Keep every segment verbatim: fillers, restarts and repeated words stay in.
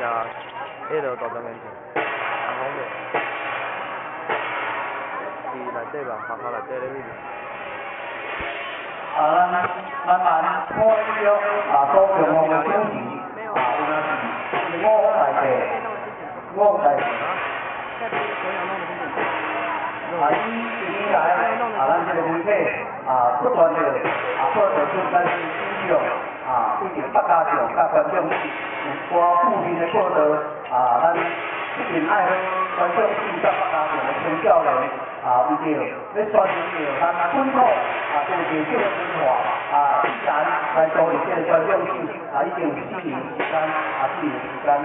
啊，迄落大庄园场，红红的，伫内底吧，学校内底咧迄边。 啊，咱慢慢看伊了啊，所用的手机啊，有若是五代币，五代币。啊，伊近年来啊，咱这个媒体啊，不断的啊报道出咱新秀啊，对着北加上甲观众有寡负面的报道啊，咱一定爱去观众去甲北加上的陈教练啊，为着要宣传着咱本土啊，这个地球的文化啊，自然来做一些观众去啊，已经有四年时间啊，四年时间，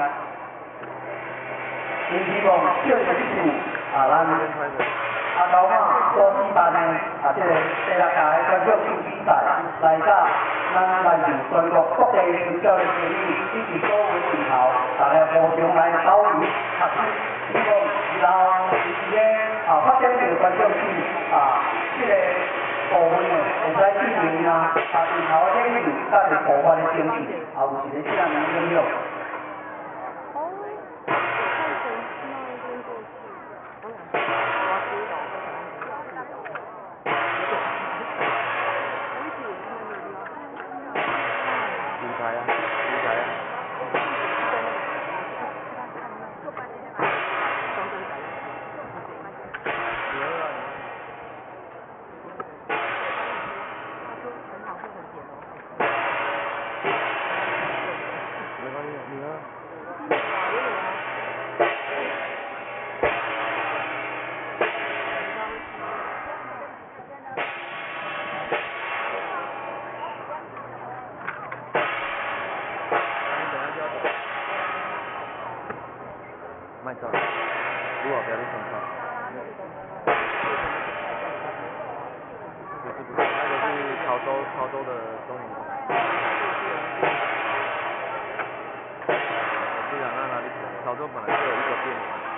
也希望少年组啊，咱。啊，高马所举办的啊，这个第六届的观众性比赛，来甲咱来自全国各地球教的球迷以及所有的人头，大家互相来交流学习，希望以后伫个啊发展这个观众性啊，这个部分呢会使进行啊，啊人头的领域甲着部分的争取，啊有一个这样的应用。卖照，如果不要去送照。不是不是，那个是潮州潮州的中医。我记得那哪里？潮州本来就有一个店，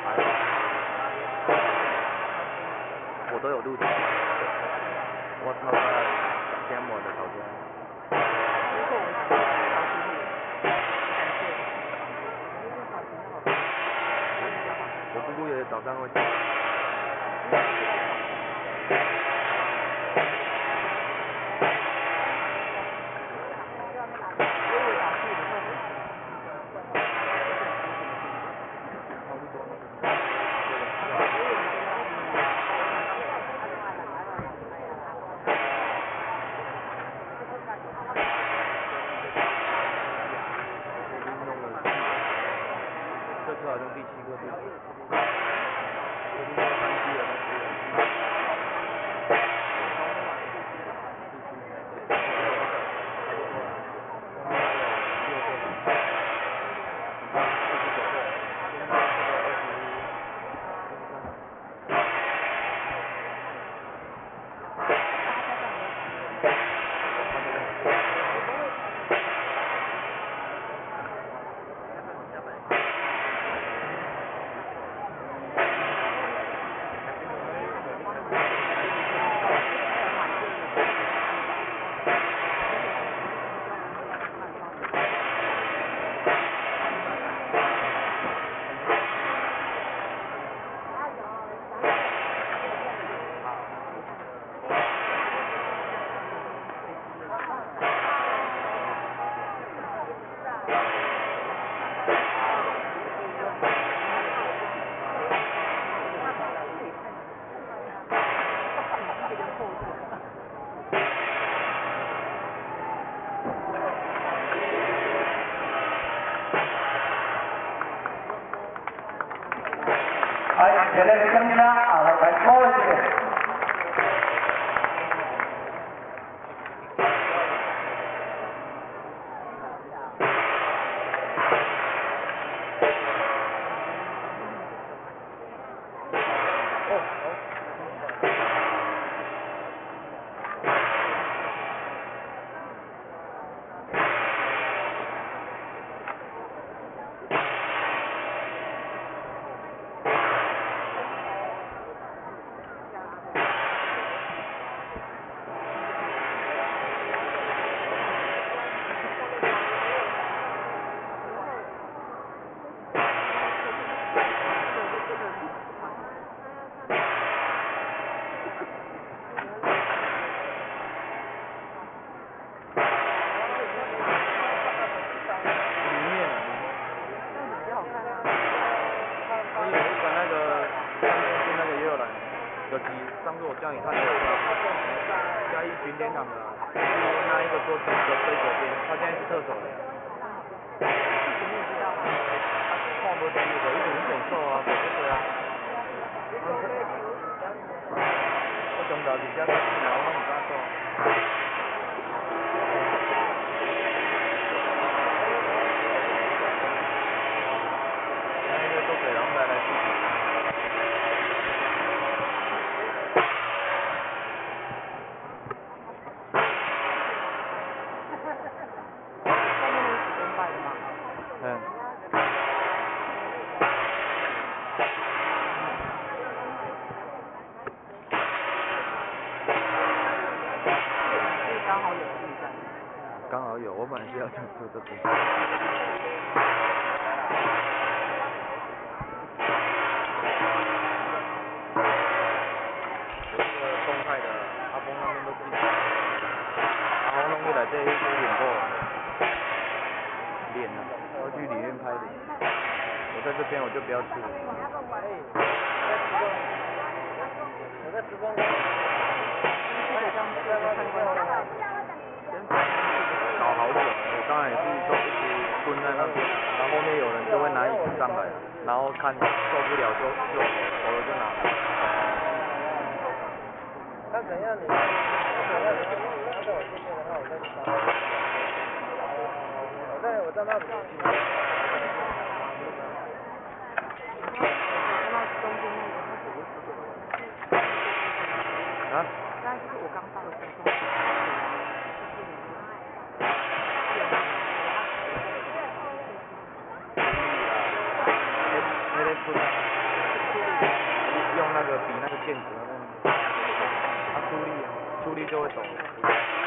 我都有录起来。我超他羡慕的潮州。我姑姑也早上会讲。这次好像第七个队，我听说山西的东西。来，现在的乡亲啊，来来考一下。 叫你看的嘉义巡联场的，那一个坐左推左边，他现在是特手的。 你也知道吗？ 看不清楚的，一种选手啊，对对啊。我中到底加个电脑，我唔敢做。那个都给人来来去去。嗯。 刚好有进展。 刚好有，我本来是要讲说这边。这个动态的，阿峰那边都记得。阿峰弄过来这一支脸过，脸啊，要去里面拍脸。我在这边我就不要去了。我在直播。搞好久了，我刚才也是都一直蹲在那边，然后后面有人就会拿椅子上来，然后看受不了就就走了就拿。那怎样你？那怎样你？那在我这边的话，我再去找。我在我在那里。啊？ 那就是我刚到的时候。那个出用那个比那个剑子那个，他出力啊，出力就会走。